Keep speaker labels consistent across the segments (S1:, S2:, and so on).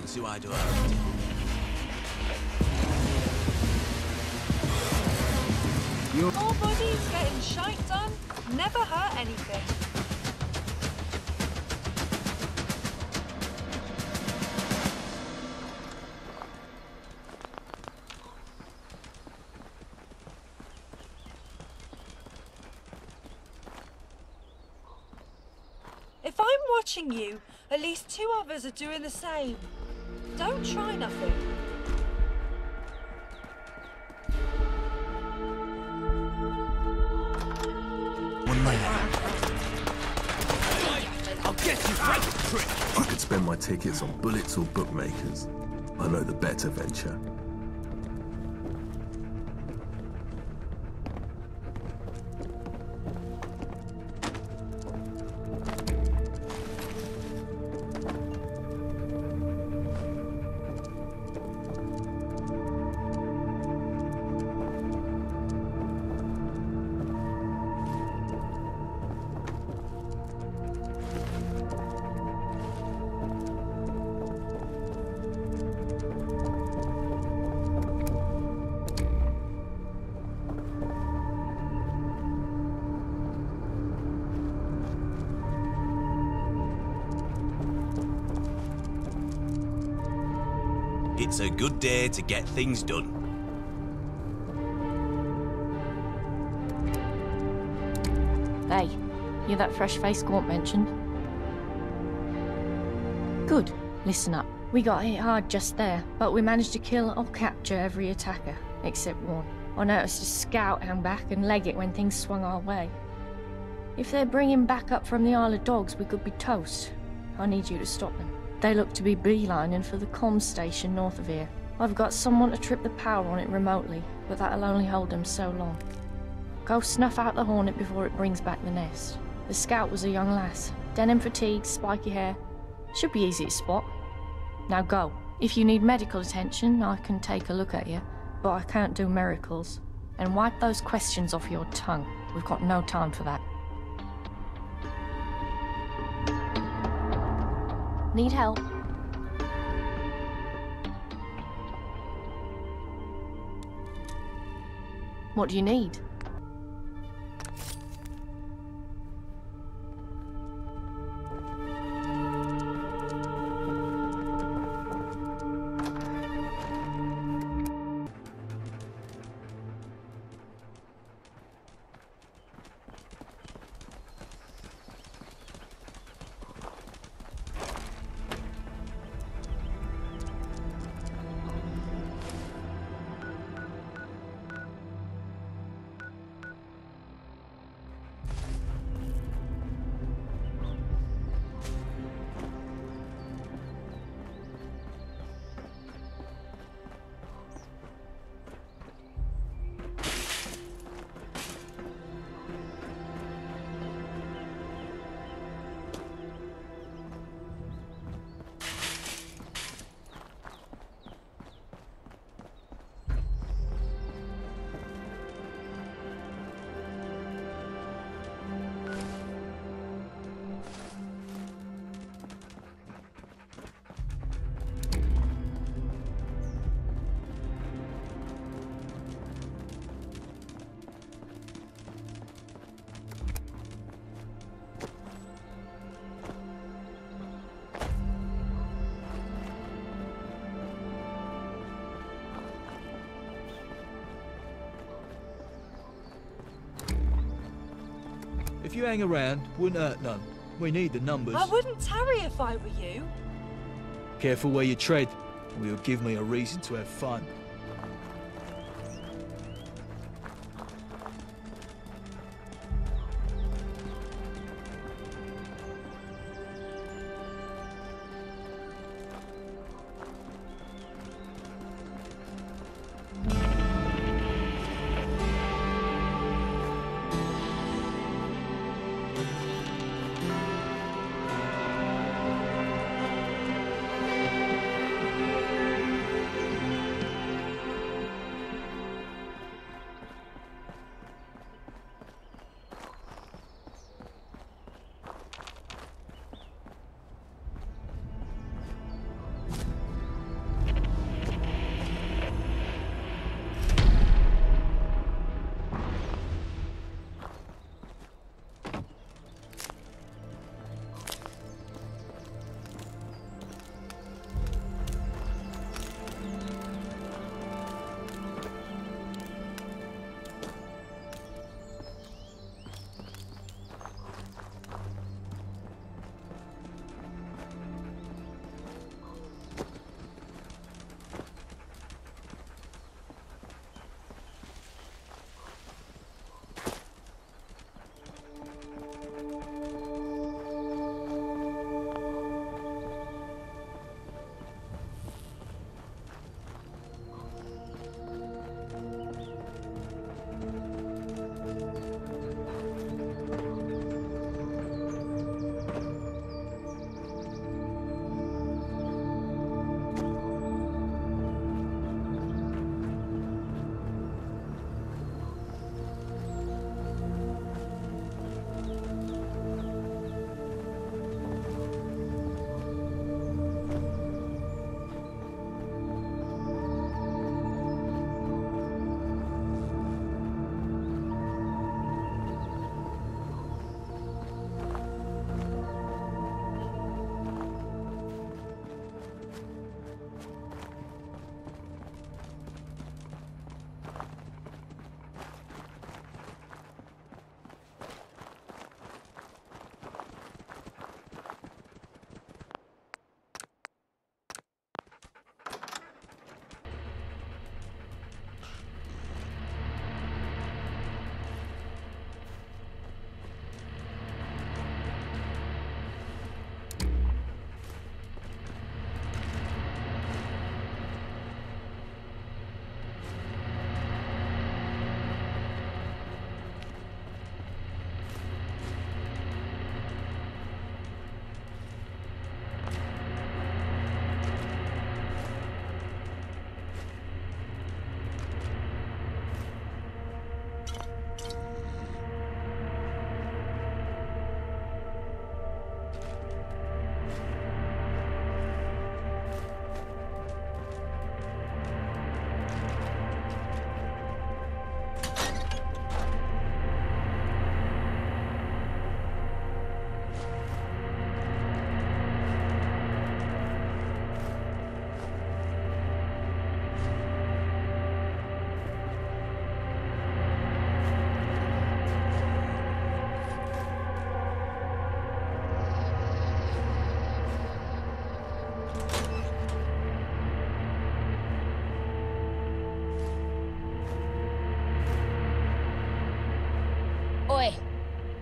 S1: see why I do it.
S2: More bodies getting shite done never hurt anything. If I'm watching you, at least 2 others are doing the same. Don't try nothing.
S1: I'll get you right trick.
S3: I could spend my tickets on bullets or bookmakers. I know the better venture.
S1: It's a good day to get things done.
S4: Hey, you're that fresh face Gaunt mentioned? Good. Listen up. We got hit hard just there, but we managed to kill or capture every attacker, except one. I noticed a scout hang back and leg it when things swung our way. If they're bringing back up from the Isle of Dogs, we could be toast. I need you to stop them. They look to be beelining for the comms station north of here. I've got someone to trip the power on it remotely, but that'll only hold them so long. Go snuff out the Hornet before it brings back the nest. The scout was a young lass. Denim fatigue, spiky hair. Should be easy to spot. Now go. If you need medical attention, I can take a look at you, but I can't do miracles. And wipe those questions off your tongue. We've got no time for that. Need help? What do you need?
S5: If you hang around, wouldn't hurt none. We need the numbers.
S2: I wouldn't tarry if I were you.
S5: Careful where you tread, or you'll give me a reason to have fun.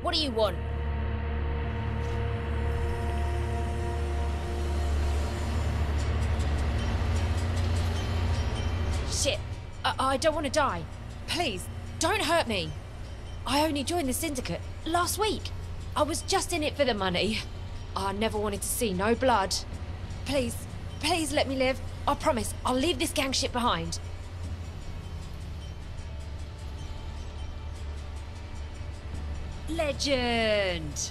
S6: What do you want? Shit. I don't want to die. Please, don't hurt me. I only joined the syndicate last week. I was just in it for the money. I never wanted to see no blood. Please, please let me live. I promise, I'll leave this gang shit behind. Legend!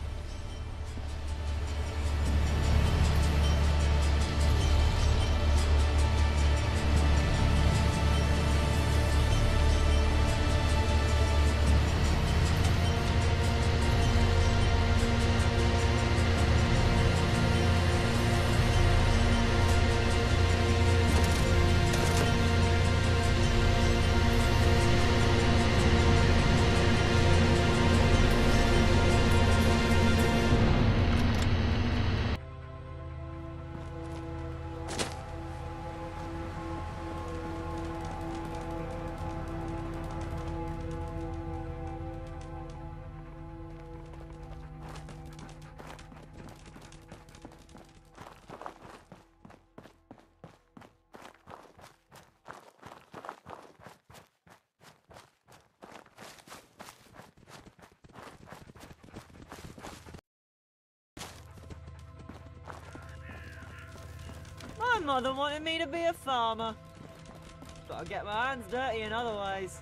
S7: My mother wanted me to be a farmer, but I get my hands dirty in other ways.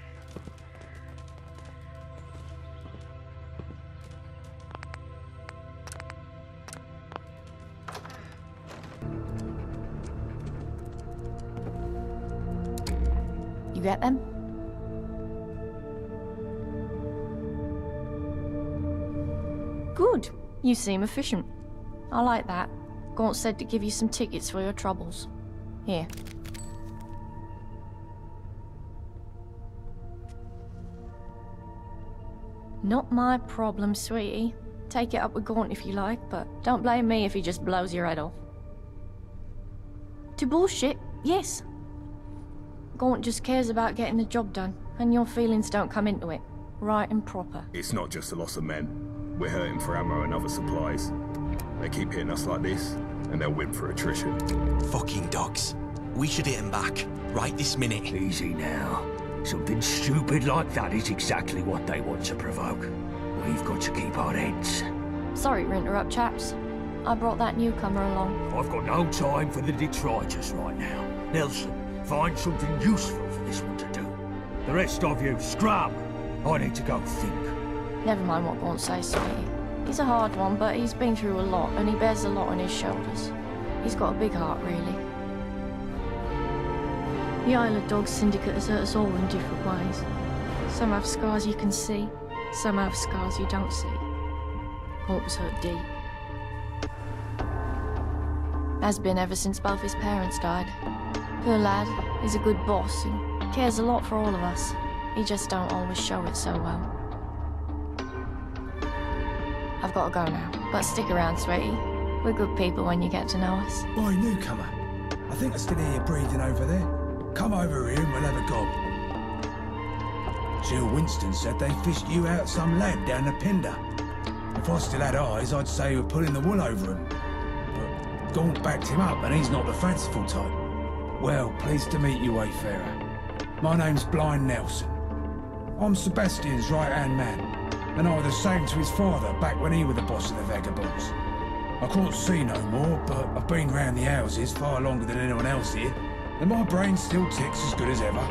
S4: You get them? Good. You seem efficient. I like that. Gaunt said to give you some tickets for your troubles. Here. Not my problem, sweetie. Take it up with Gaunt if you like, but don't blame me if he just blows your head off. To bullshit, yes. Gaunt just cares about getting the job done, and your feelings don't come into it. Right and proper.
S3: It's not just a loss of men. We're hurting for ammo and other supplies. They keep hitting us like this, and they'll win for attrition.
S1: Fucking dogs. We should hit them back, right this minute.
S8: Easy now. Something stupid like that is exactly what they want to provoke. We've got to keep our heads.
S4: Sorry to interrupt, chaps. I brought that newcomer along.
S8: I've got no time for the detritus right now. Nelson, find something useful for this one to do. The rest of you, scrub! I need to go think.
S4: Never mind what Gaunt says, sweetie. He's a hard one, but he's been through a lot, and he bears a lot on his shoulders. He's got a big heart, really. The Isle of Dogs Syndicate has hurt us all in different ways. Some have scars you can see, some have scars you don't see. Gaunt was hurt deep. Has been ever since both his parents died. Good lad, he's a good boss, and cares a lot for all of us. He just don't always show it so well. I've got to go now, but stick around, sweetie. We're good people when you get to know us.
S9: Oi, newcomer. I think I still hear you breathing over there. Come over here and we'll have a gob. Jill Winston said they fished you out some lad down the Pinder. If I still had eyes, I'd say you were pulling the wool over him. But Gaunt backed him up, and he's not the fanciful type. Well, pleased to meet you, Wayfarer. My name's Blind Nelson. I'm Sebastian's right-hand man, and I was the same to his father back when he was the boss of the vagabonds. I can't see no more, but I've been round the houses far longer than anyone else here, and my brain still ticks as good as ever.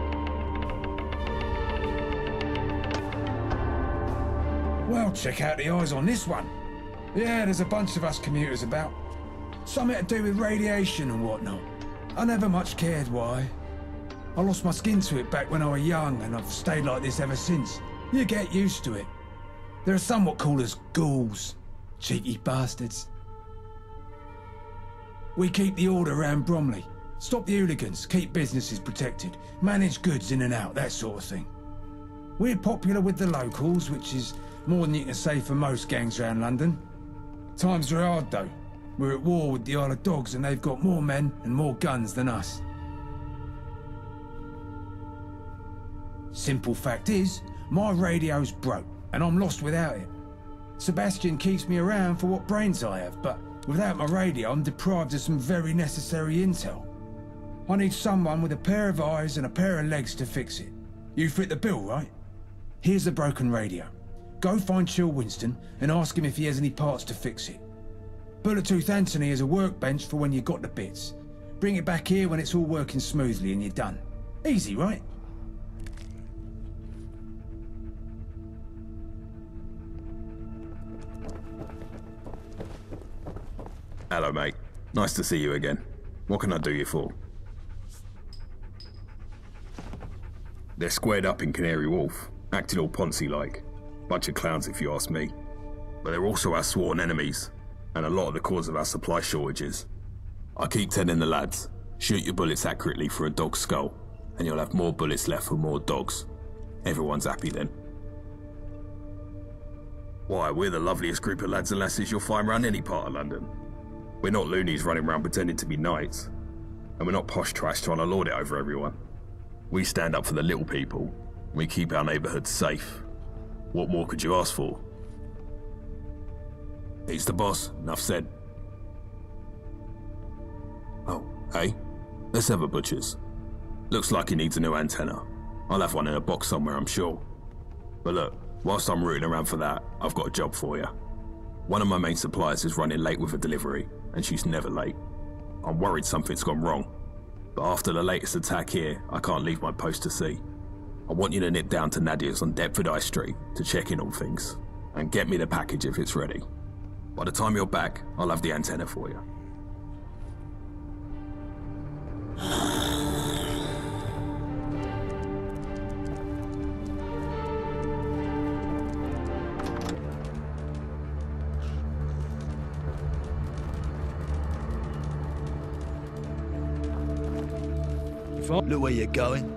S9: Well, check out the eyes on this one. Yeah, there's a bunch of us commuters about. Something to do with radiation and whatnot. I never much cared why. I lost my skin to it back when I was young, and I've stayed like this ever since. You get used to it. There are some what call us ghouls. Cheeky bastards. We keep the order around Bromley. Stop the hooligans, keep businesses protected, manage goods in and out, that sort of thing. We're popular with the locals, which is more than you can say for most gangs around London. Times are hard though. We're at war with the Isle of Dogs, and they've got more men and more guns than us. Simple fact is, my radio's broke. and I'm lost without it. Sebastian keeps me around for what brains I have, but without my radio, I'm deprived of some very necessary intel. I need someone with a pair of eyes and a pair of legs to fix it. You fit the bill, right? Here's the broken radio. Go find Chill Winston and ask him if he has any parts to fix it. Bullet-Tooth Anthony has a workbench for when you got the bits. Bring it back here when it's all working smoothly and you're done. Easy, right?
S3: Hello, mate. Nice to see you again. What can I do you for? They're squared up in Canary Wharf, acting all Ponzi-like. Bunch of clowns if you ask me. But they're also our sworn enemies, and a lot of the cause of our supply shortages. I keep telling the lads, shoot your bullets accurately for a dog's skull, and you'll have more bullets left for more dogs. Everyone's happy then. Why, we're the loveliest group of lads and lasses you'll find around any part of London. We're not loonies running around pretending to be knights, and we're not posh trash trying to lord it over everyone. We stand up for the little people, and we keep our neighbourhoods safe. What more could you ask for? He's the boss, enough said. Oh, hey? Let's have a butcher's. Looks like he needs a new antenna. I'll have one in a box somewhere, I'm sure. But look, whilst I'm rooting around for that, I've got a job for you. One of my main suppliers is running late with a delivery, and she's never late. I'm worried something's gone wrong. But after the latest attack here, I can't leave my post to see. I want you to nip down to Nadia's on Deptford High Street to check in on things, and get me the package if it's ready. By the time you're back, I'll have the antenna for you.
S5: Look where you're going.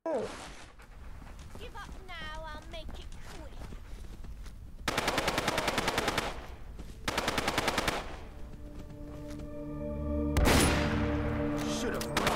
S4: Give up now, I'll make it quick.
S1: Should have run.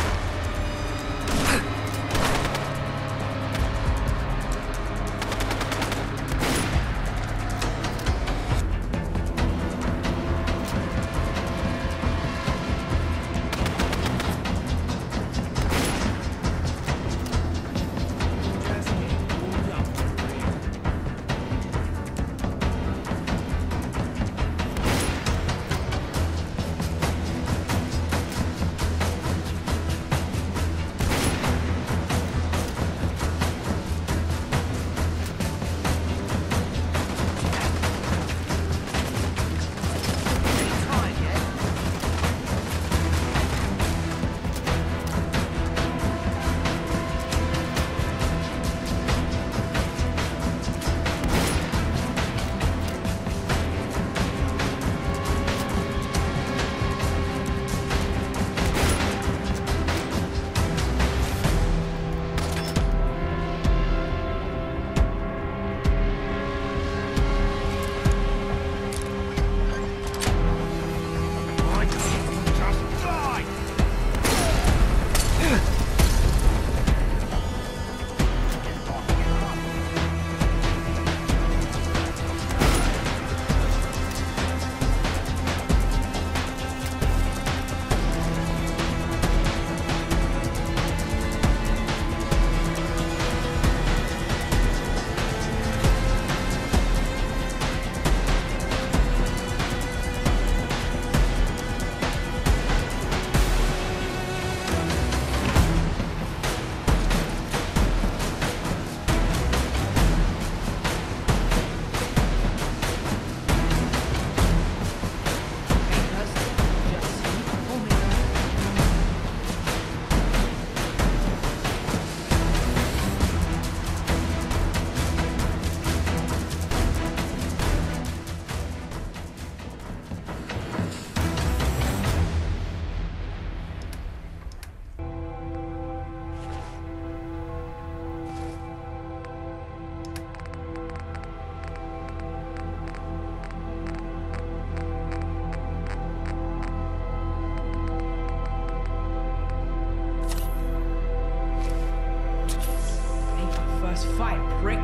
S10: Fight, prick!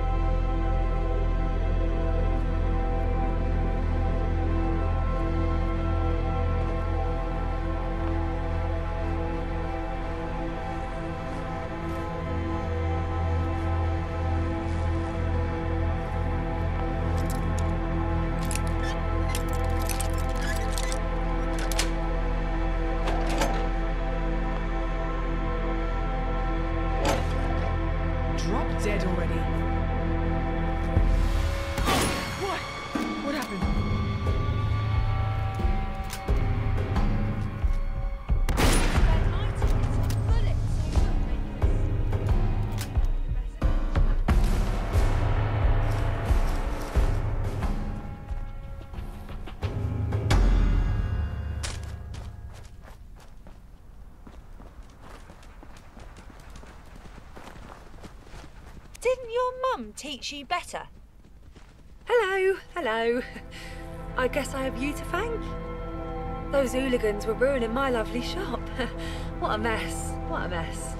S10: Drop dead already. What? What happened?
S2: Didn't your mum teach you better? Hello, hello. I guess I have you to thank. Those hooligans were ruining my lovely shop. What a mess, what a mess.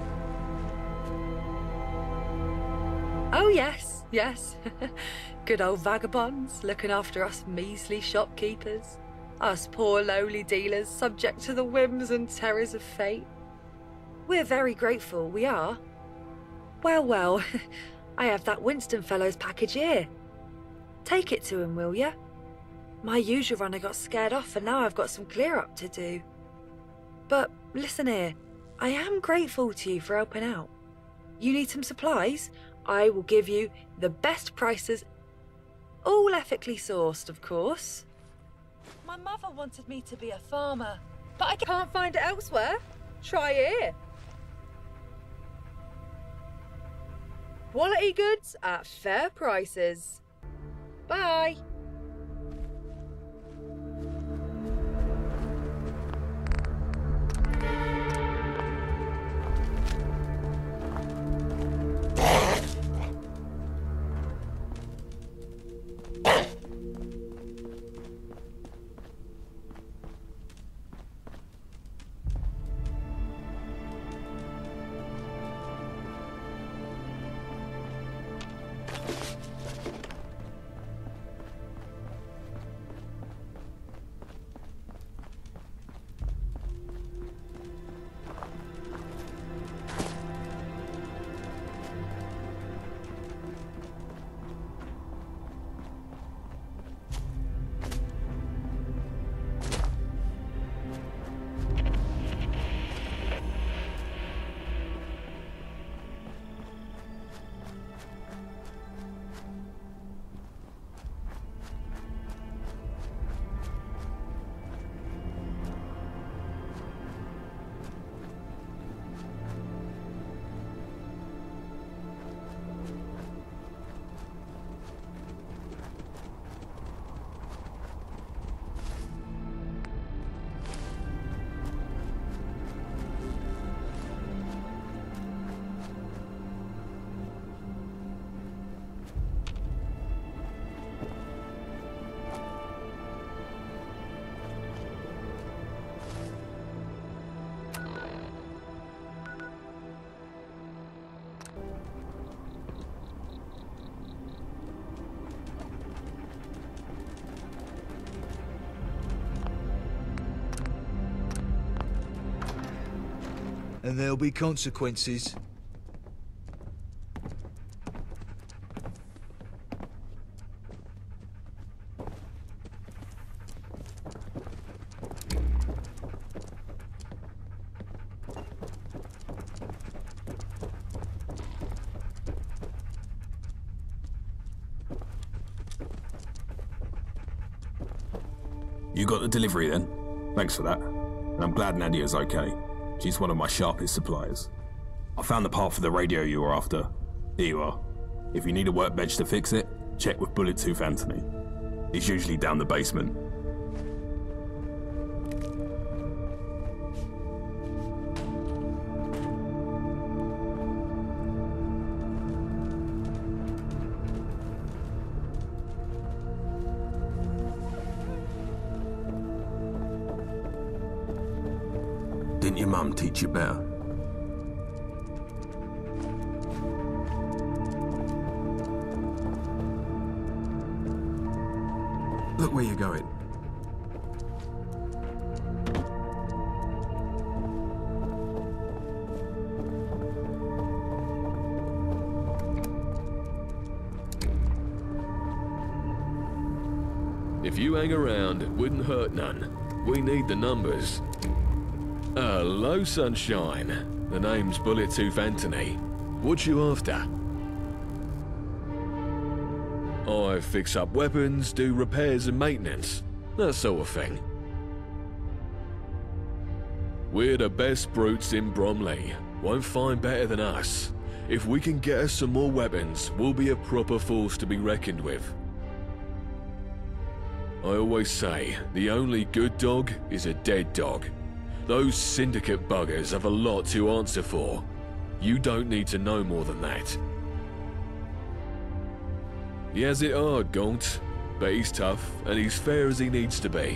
S2: Oh yes, yes. Good old vagabonds looking after us measly shopkeepers. Us poor lowly dealers subject to the whims and terrors of fate. We're very grateful, we are. Well, well, I have that Winston fellow's package here. Take it to him, will ya? My usual runner got scared off and now I've got some clear up to do. But listen here, I am grateful to you for helping out. You need some supplies? I will give you the best prices, all ethically sourced, of course. My mother wanted me to be a farmer, but I can't find it elsewhere. Try here. Quality goods at fair prices. Bye.
S5: and there'll be consequences.
S3: You got the delivery then? Thanks for that. And I'm glad Nadia's okay. She's one of my sharpest suppliers. I found the part for the radio you were after. Here you are. If you need a workbench to fix it, check with Bullet-Tooth Anthony. He's usually down the basement. Didn't your mum teach you better? Look where you're going.
S11: If you hang around, it wouldn't hurt none. We need the numbers. Hello, Sunshine. The name's Bullet-Tooth Anthony. What you after? I fix up weapons, do repairs and maintenance. That sort of thing. We're the best brutes in Bromley. Won't find better than us. If we can get us some more weapons, we'll be a proper force to be reckoned with. I always say, the only good dog is a dead dog. Those syndicate buggers have a lot to answer for. You don't need to know more than that. He has it hard, Gaunt, but he's tough and he's fair as he needs to be.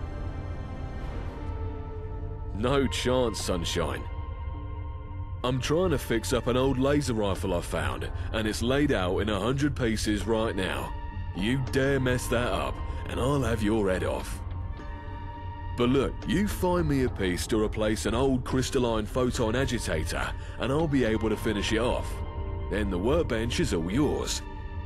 S11: No chance, Sunshine. I'm trying to fix up an old laser rifle I found, and it's laid out in 100 pieces right now. You dare mess that up, and I'll have your head off. But look, you find me a piece to replace an old crystalline photon agitator, and I'll be able to finish it off. Then the workbench is all yours.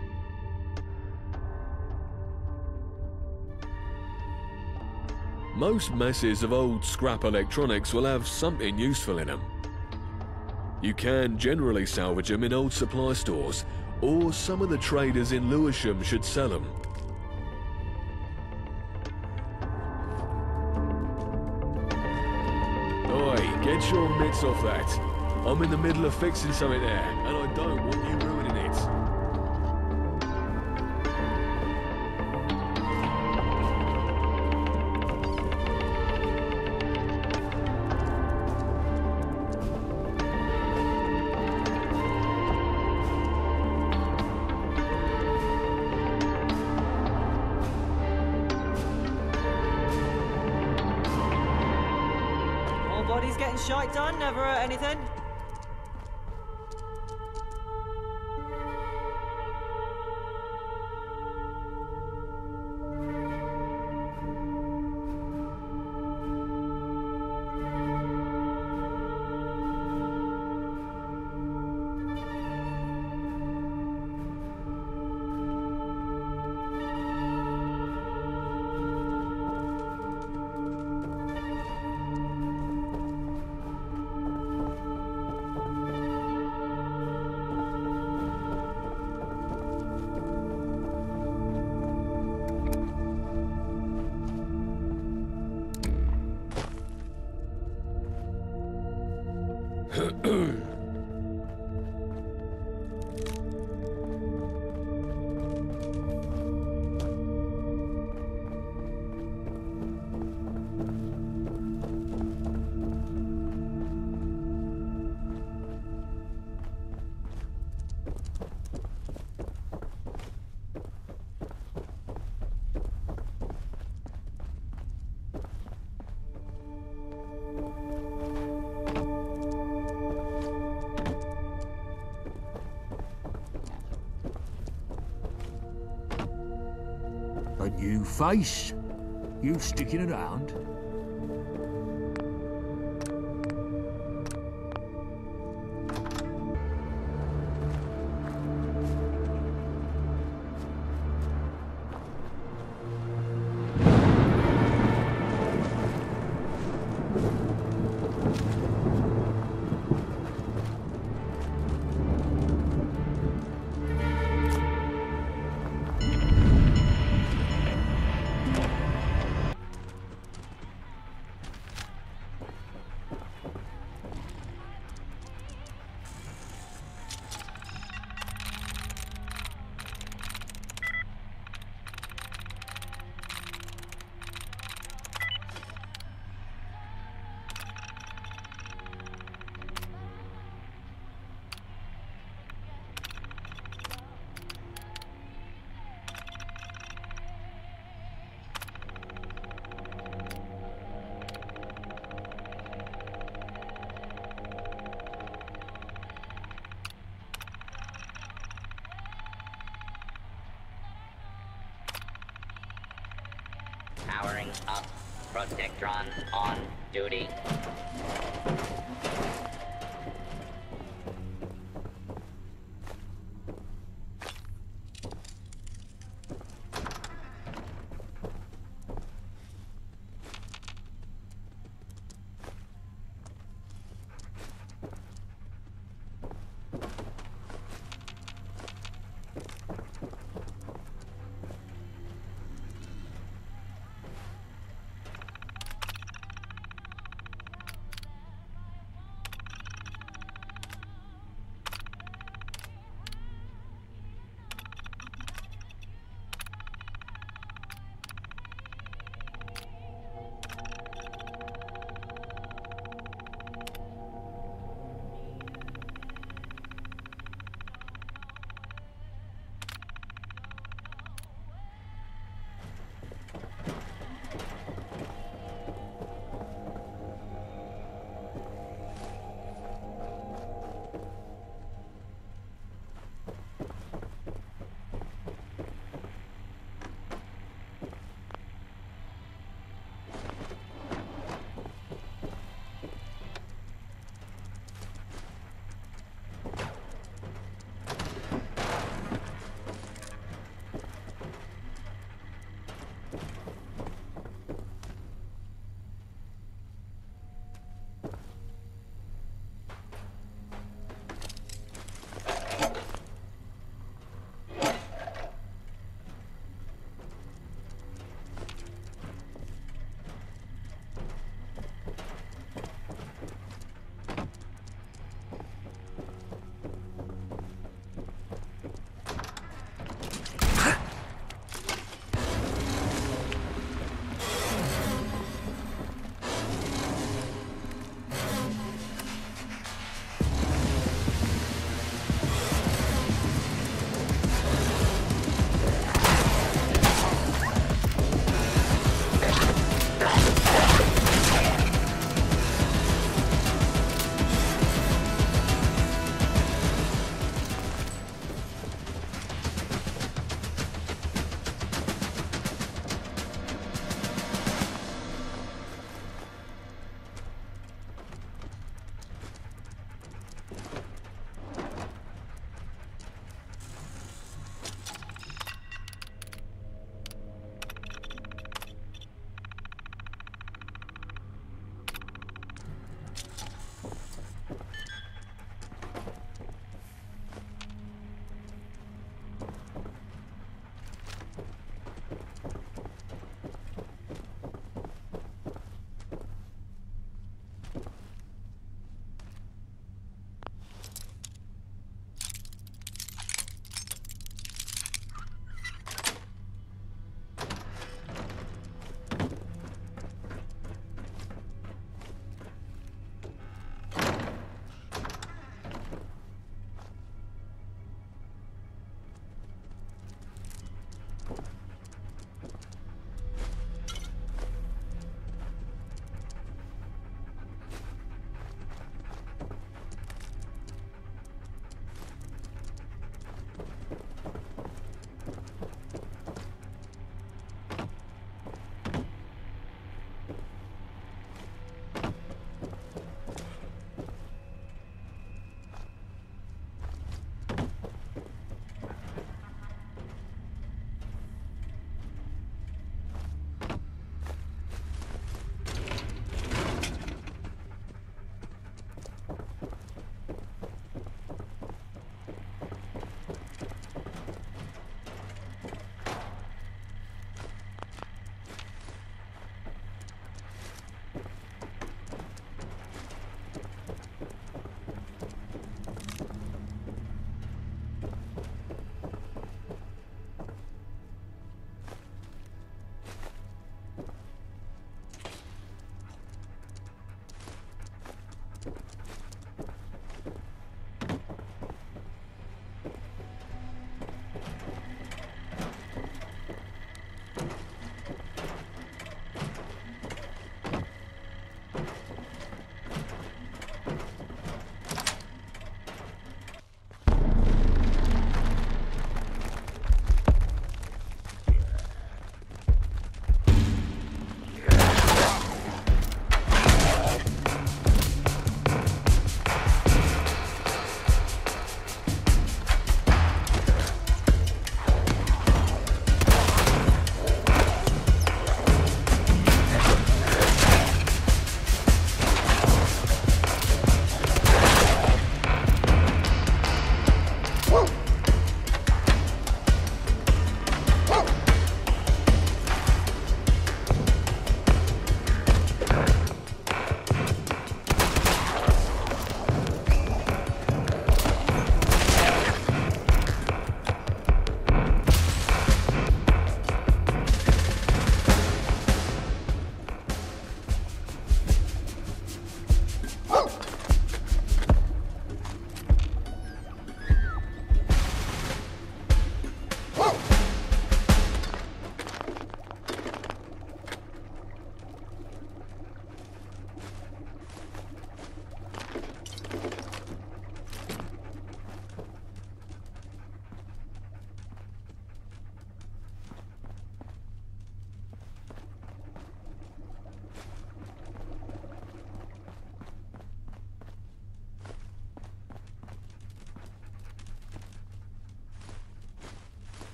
S11: Most messes of old scrap electronics will have something useful in them. You can generally salvage them in old supply stores, or some of the traders in Lewisham should sell them. Get your mitts off that. I'm in the middle of fixing something there, and I don't want you ruining it.
S7: Shite done, never hurt anything.
S8: A new face? You sticking around?
S12: Powering up. Protectron on duty.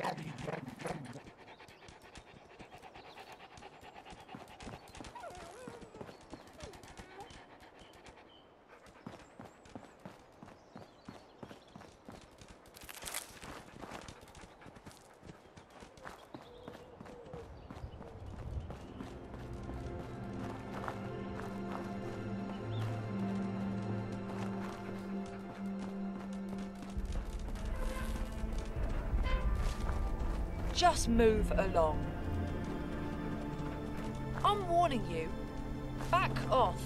S2: Just move along. I'm warning you. Back off.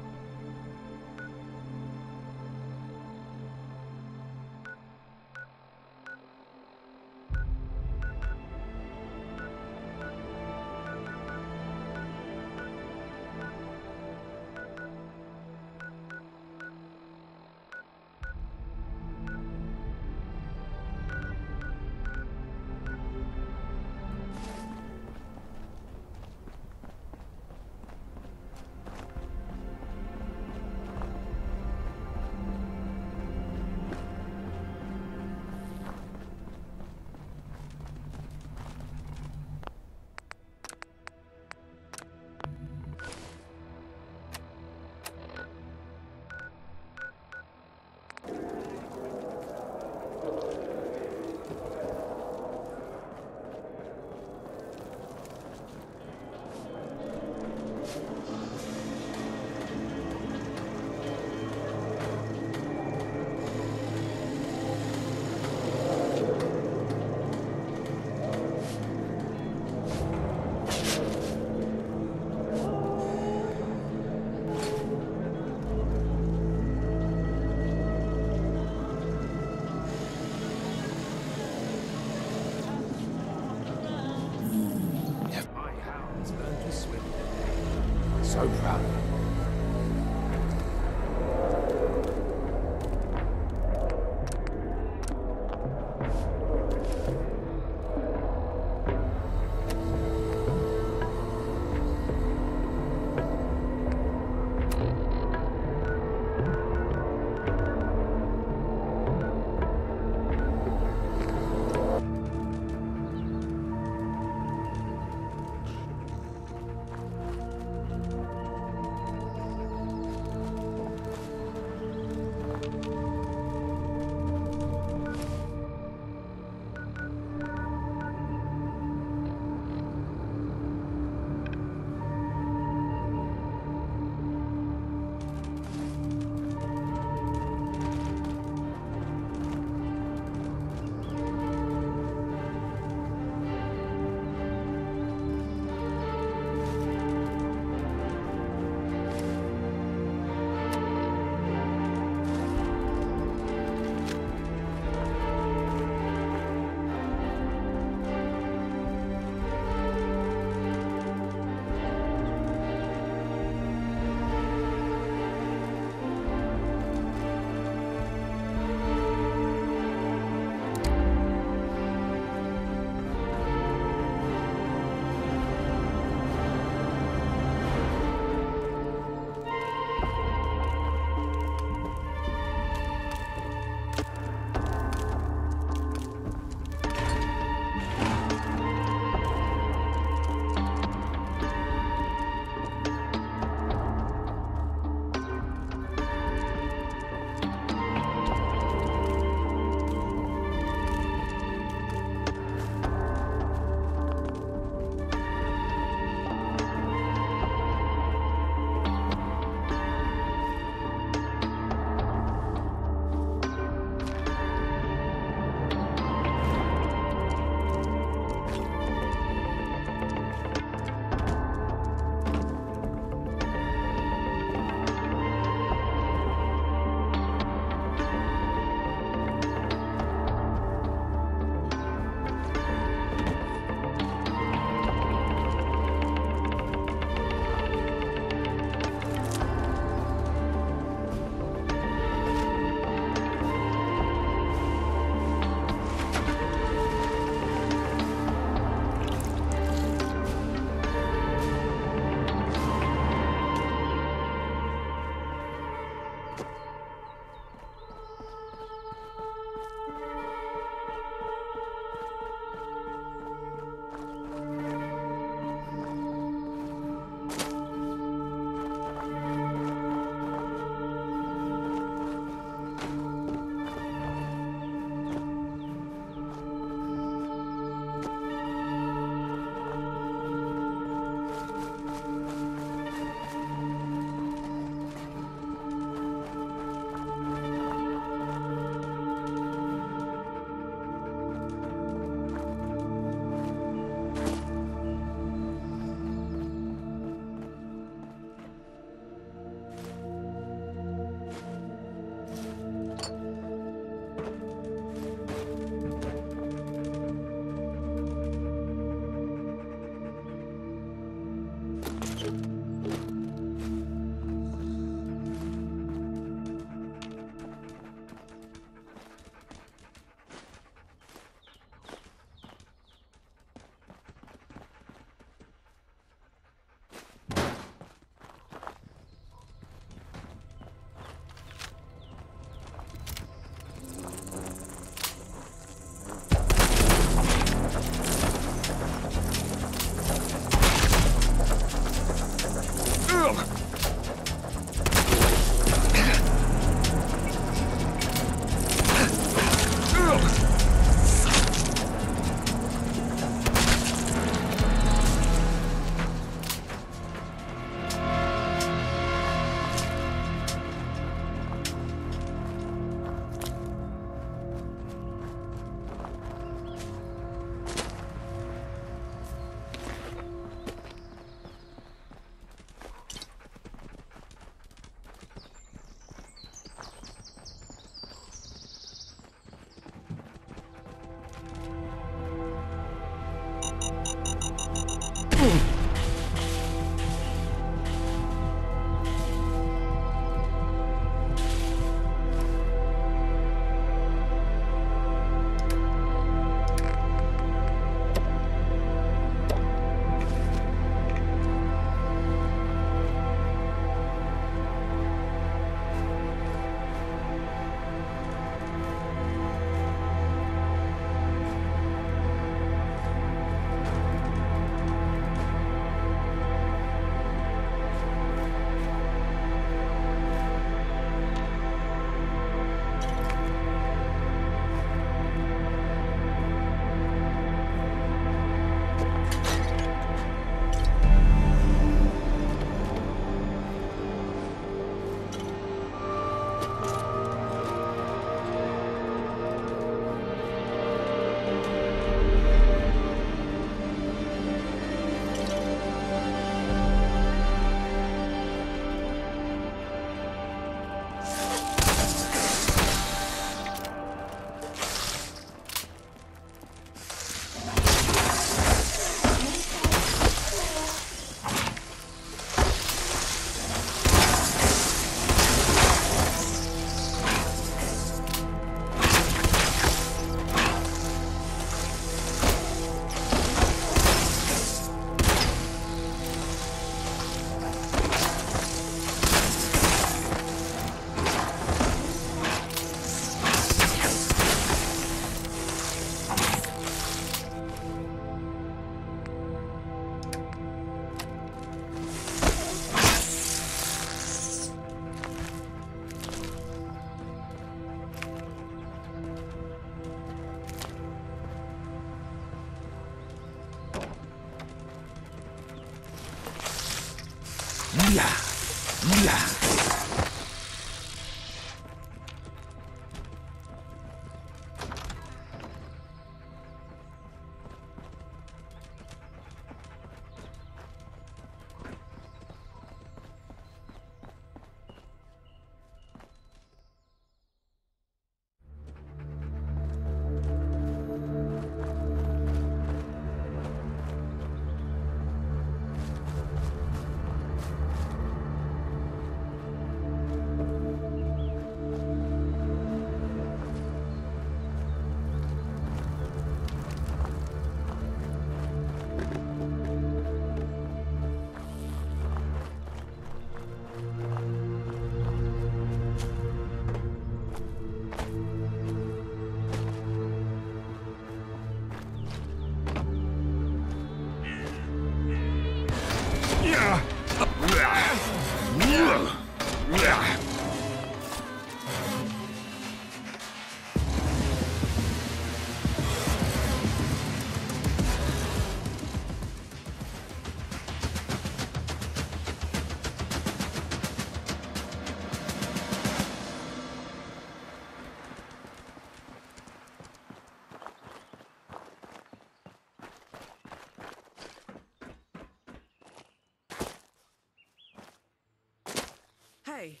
S10: Hey.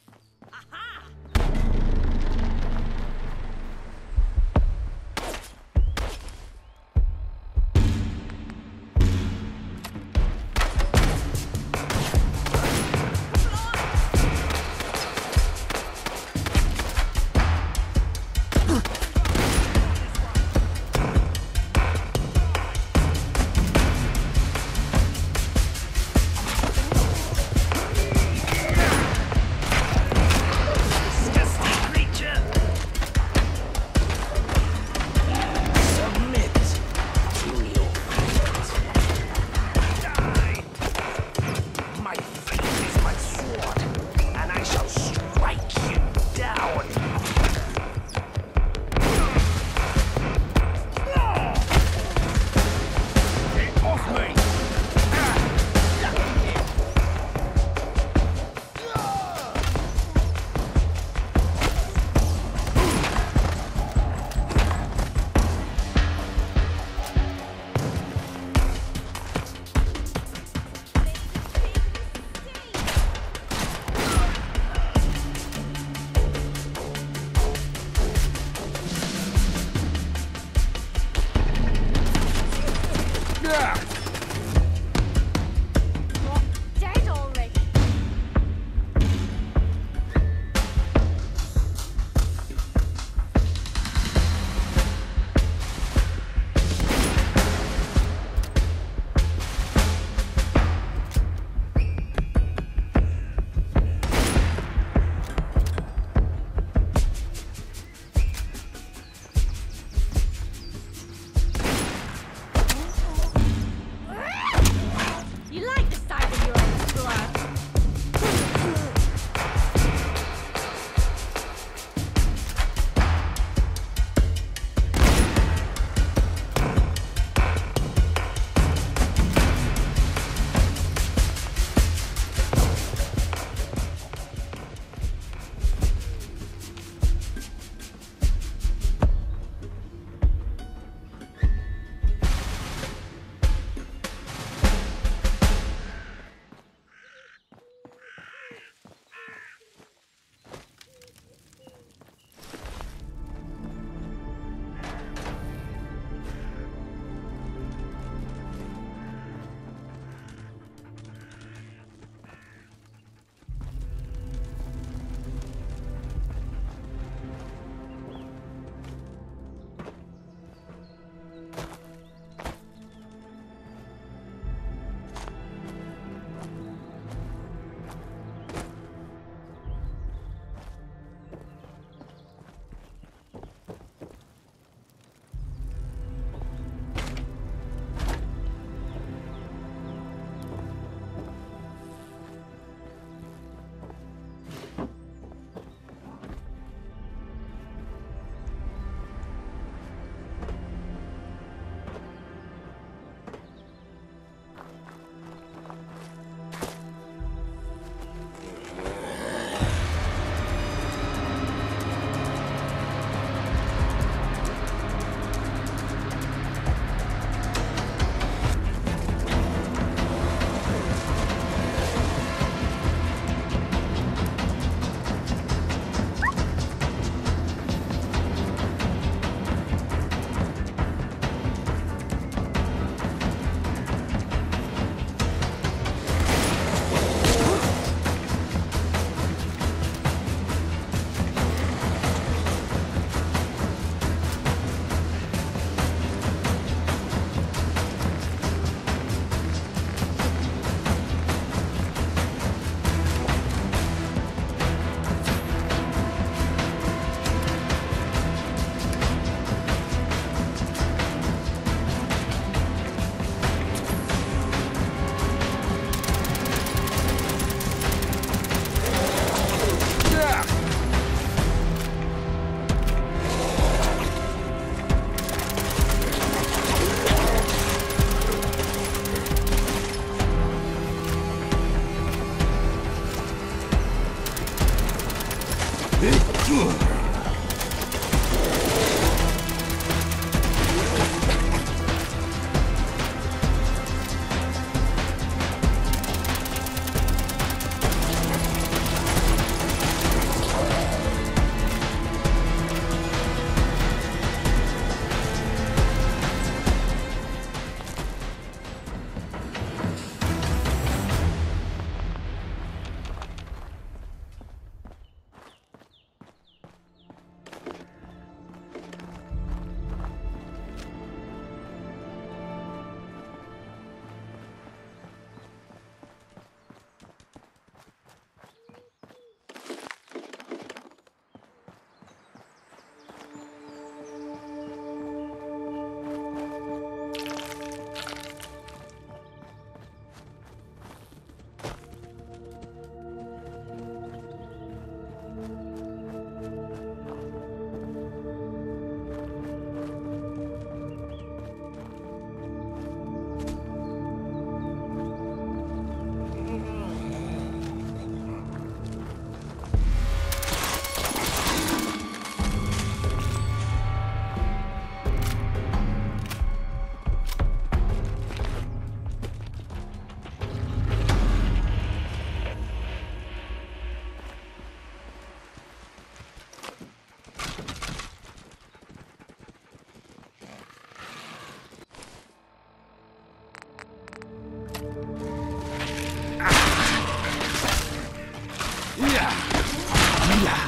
S13: Yeah.